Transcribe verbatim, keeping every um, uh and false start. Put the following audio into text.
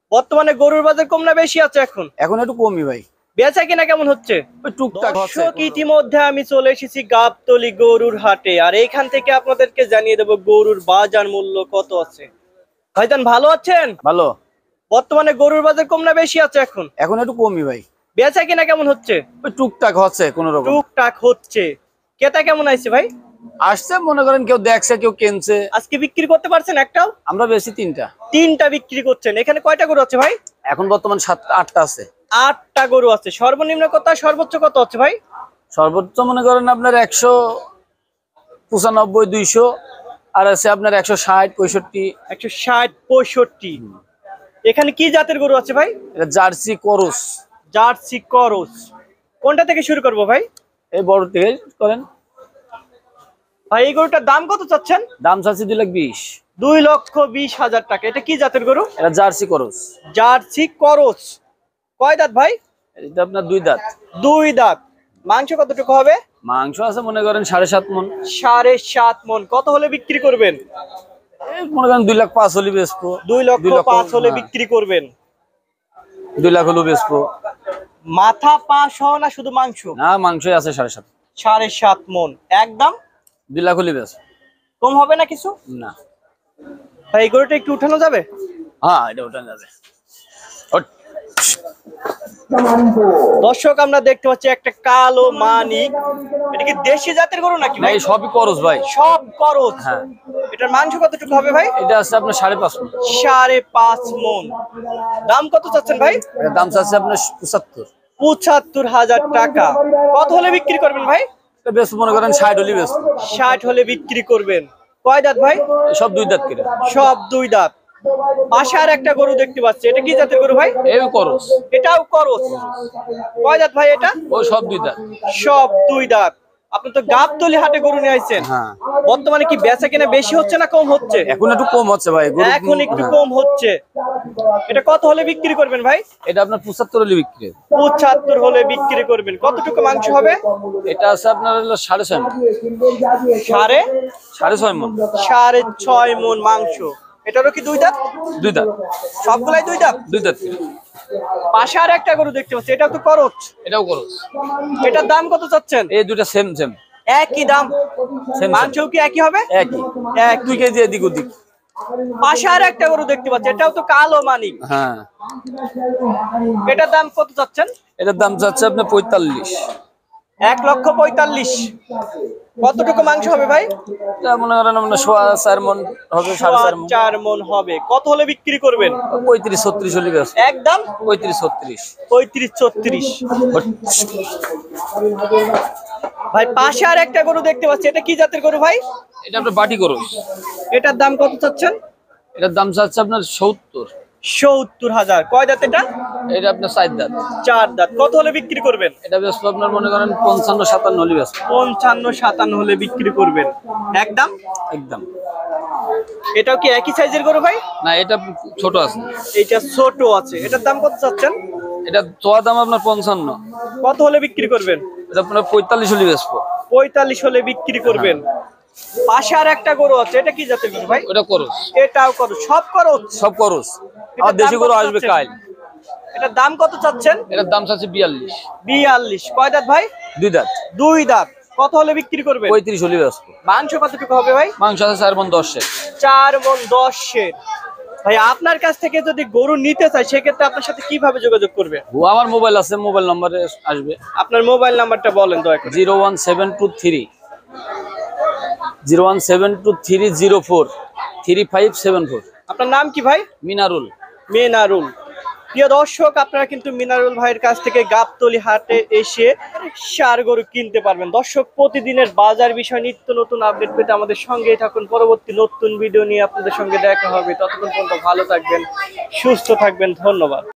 বর্তমানে গরুর বাজার কম না বেশি আছে এখন? এখন একটু কমই ভাই। বেচা কিনা কেমন হচ্ছে? ওই টুকটাক হচ্ছে। দর্শক, ইতিমধ্যে আমি চলে এসেছি গাবতলী গরুর হাটে, আর এইখান থেকে আপনাদেরকে জানিয়ে দেব গরুর বাজার মূল্য কত আছে। ভাইজান ভালো আছেন? ভালো। বর্তমানে গরুর বাজার কম না বেশি আছে এখন? এখন একটু কমই ভাই। বেচা কিনা কেমন হচ্ছে? ওই টুকটাক হচ্ছে কোন রকম। টুকটাক হচ্ছে। ক্রেতা কেমন আইছে ভাই? আসছে, মনে করেন কেউ দেখছে কেউ কিনছে। আজকে বিক্রি করতে পারছেন একটাও? আমরা বেশি তিনটা। তিনটা বিক্রি করছেন। এখানে কয়টা গরু আছে ভাই? এখন বর্তমান সাত আটটা আছে। আটটা গরু আছে। সর্বনিম্ন কত আর সর্বোচ্চ কত আছে ভাই? সর্বোচ্চ মনে করেন আপনার একশো পঁচানব্বই দুইশো, আর আছে আপনার একশো ষাট পঁয়ষট্টি। একশো ষাট পঁয়ষট্টি। এখানে কি জাতের গরু আছে ভাই? এটা জার্সি করস। জার্সি করস। কোনটা থেকে শুরু করব ভাই? এই বড় থেকে করেন ভাই। এই গরুটার দাম কত চাচ্ছেন? দাম চাচ্ছি দুই লাখ বিশ। দুই লক্ষ বিশ হাজার টাকা। এটা কি জাতের গরু? এটা জার্সি করস। জার্সি করস। কয় দাঁত ভাই? এটা আপনার দুই দাঁত। দুই দাঁত। মাংস কতটুকু হবে? মাংস আছে মনে করেন সাড়ে সাত মন। সাড়ে সাত মন। কত হলে বিক্রি করবেন? এই মনে করেন দুই লাখ পাঁচ হলে বেচবো। দুই লক্ষ পাঁচ হলে বিক্রি করবেন। দুই লাখ হলেও বেচবো। মাথা পা সহ না শুধু মাংস? না, মাংসই আছে সাড়ে সাত। সাড়ে সাত মন। একদম দুই লাখ হলে বেচবো। কম হবে না কিছু? না ভাই, এই গরুটা একটু উঠানো যাবে? হ্যাঁ, এটা উঠানো যাবে। দর্শক, আমরা দেখতে পাচ্ছি একটা কালো মানিক। এটা কি দেশি জাতের গরু নাকি ভাই? সবই করস ভাই। সব করস। হ্যাঁ। এটার মাংস কতটুকু হবে ভাই? এটা আছে আপনার সাড়ে পাঁচ মন। সাড়ে পাঁচ মন। দাম কত চাচ্ছেন ভাই? এর দাম চাচ্ছে আপনার পঁচাত্তর। পঁচাত্তর হাজার টাকা। কত হলে বিক্রি করবেন ভাই? এটা বেশ মনে করেন ষাট হলে বেশ। ষাট হলে বিক্রি করবেন। কয় দাঁত ভাই? সব দুই দাঁত করে। সব দুই দাঁত। পাশে আর একটা গরু দেখতে পাচ্ছি। এটা কি জাতের গরু ভাই? এই করস। এটাও করস। কয় দাঁত ভাই এটা? ও সব দুই দাঁত। সব দুই দাঁত। আপনি তো গাবতলী হাটে গরু নিয়ে আইছেন। হ্যাঁ। বর্তমানে কি বেচা কেনা বেশি হচ্ছে না কম হচ্ছে? এখন একটু কম হচ্ছে ভাই। এখন একটু কম হচ্ছে। এটা কত হলে বিক্রি করবেন ভাই? এটা আপনার পঁচাত্তর হলে বিক্রি। পঁচাত্তর হলে বিক্রি করবেন। কতটুকু মাংস হবে? এটা আছে আপনার হলো সাড়ে ছয় মন। সাড়ে সাড়ে ছয় মন। সাড়ে ছয় মন মাংস। এটারও কি দুই দাঁত? দুই দাঁত। সবগুলাই দুই দাঁত। দুই দাঁত। পাশে আর একটা গরু দেখতে পাচ্ছি। এটা তো করস। এটাও করস। এটার দাম কত চাচ্ছেন? এই দুইটা সেম সেম। একই দাম। মাংসও কি একই হবে? একই। এক দুই কেজি এদিক ওদিক। পাশে আর একটা গরু দেখতে পাচ্ছি। এটাও তো কালো মানিক। হ্যাঁ। এটার দাম কত চাচ্ছেন? এটার দাম চাচ্ছে আপনার পঁয়তাল্লিশ। এক লক্ষ পঁয়তাল্লিশ। কতটুকু মাংস হবে ভাই? মনে করেন আপনার সোয়া চার মন হবে। সাড়ে চার মন। চার মন হবে। কত হলে বিক্রি করবেন? পঁয়ত্রিশ ছত্রিশ হলে বেশ। একদম পঁয়ত্রিশ ছত্রিশ। পঁয়ত্রিশ ছত্রিশ। ভাই, পাশে আর একটা গরু দেখতে পাচ্ছি। এটা কি জাতের গরু ভাই? এটা আপনার বাটি করস। এটার দাম কত চাচ্ছেন? এটার দাম চাচ্ছে আপনার সত্তর। সত্তর হাজার। কয় দাঁত এটা? এটা আপনার চার দাঁত। চার দাঁত। কত হলে বিক্রি করবেন? এটা বেশ আপনার মনে করেন পঞ্চান্ন সাতান্ন হলে বেশ। পঞ্চান্ন সাতান্ন হলে বিক্রি করবেন। একদম একদম। এটাও কি একই সাইজের গরু ভাই? না, এটা ছোট আছে। এটা ছোট আছে। এটার দাম কত চাচ্ছেন? এটা চোয়া দাম আপনার পঞ্চান্ন। কত হলে বিক্রি করবেন? এটা আপনার পঁয়তাল্লিশ হলে বেচবো। পঁয়তাল্লিশ হলে বিক্রি করবেন। পাশে আর একটা গরু আছে। এটা কি জাতের গরু ভাই? ওটা করস। এটাও করস। সব করস। সব করস। আর দেশি গরু আসবে কাল। এটার দাম কত চাচ্ছেন? এটার দাম চাচ্ছে বিয়াল্লিশ। বিয়াল্লিশ। কয় দাঁত ভাই? দুই দাঁত। দুই দাঁত। কত হলে বিক্রি করবেন? পঁয়ত্রিশ হলে বেচবো। মাংস কতটুকু হবে ভাই? মাংস আছে চার মন দশের। চার মন দশের। ভাই, আপনার কাছ থেকে যদি গরু নিতে চাই সেক্ষেত্রে আপনার সাথে কিভাবে যোগাযোগ করবে? আমার মোবাইল আছে, মোবাইল নাম্বারে আসবে। আপনার মোবাইল নাম্বারটা বলেন দয়া করে। Zero one seven two three zero one seven two three zero four three five seven four. আপনার নাম কি ভাই? মিনারুল। মিনারুল। প্রিয় দর্শক, আপনারা কিন্তু মিনারুল ভাইয়ের কাছ থেকে গাবতলী হাটে এসে ষাঁড় গরু কিনতে পারবেন। দর্শক, প্রতিদিনের বাজার বিষয় নিত্য নতুন আপডেট পেতে আমাদের সঙ্গেই থাকুন। পরবর্তী নতুন ভিডিও নিয়ে আপনাদের সঙ্গে দেখা হবে। ততক্ষণ পর্যন্ত ভালো থাকবেন, সুস্থ থাকবেন। ধন্যবাদ।